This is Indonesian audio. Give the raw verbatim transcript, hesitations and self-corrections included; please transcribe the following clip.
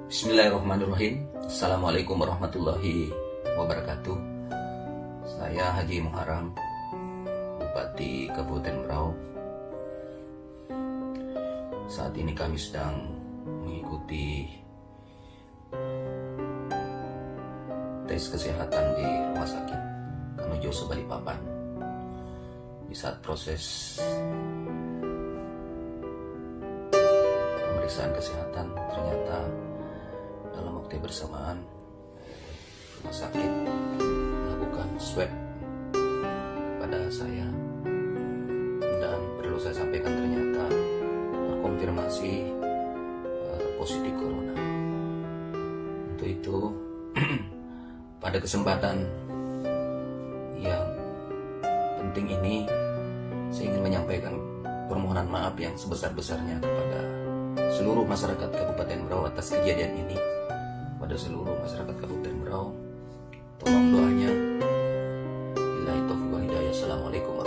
Bismillahirrahmanirrahim. Assalamualaikum warahmatullahi wabarakatuh. Saya Haji Muharram, Bupati Kabupaten Berau. Saat ini kami sedang mengikuti tes kesehatan di Rumah Sakit Kanujoso Balikpapan. Di saat proses pemeriksaan kesehatan, ternyata dalam waktu bersamaan rumah sakit melakukan swab kepada saya, dan perlu saya sampaikan ternyata terkonfirmasi uh, positif corona. Untuk itu pada kesempatan yang penting ini saya ingin menyampaikan permohonan maaf yang sebesar-besarnya kepada seluruh masyarakat Kabupaten Berau atas kejadian ini. Pada seluruh masyarakat Kabupaten Berau, tolong doanya. Billahi taufiq wal hidayah. Assalamualaikum